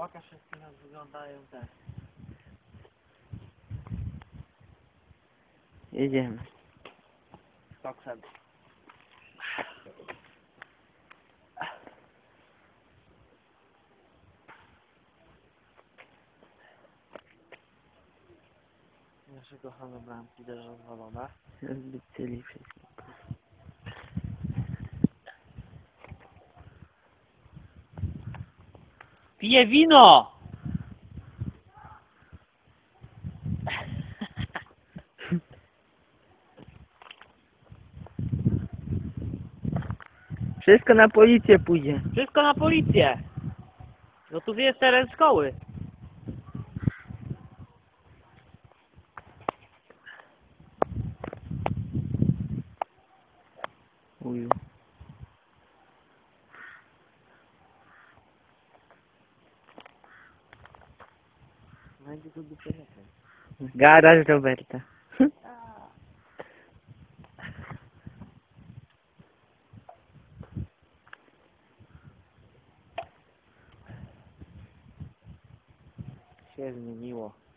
Pokaż wszystkie jak wyglądają te. Jedziemy. Skoksem. Nasze kochane bramki też rozwalone. Rozbycili wszystko. Pije wino! Wszystko na policję pójdzie. Wszystko na policję! No tu jest teren szkoły. Uju. Będzie tu dupereka. Garaż Roberta. Się zmieniło.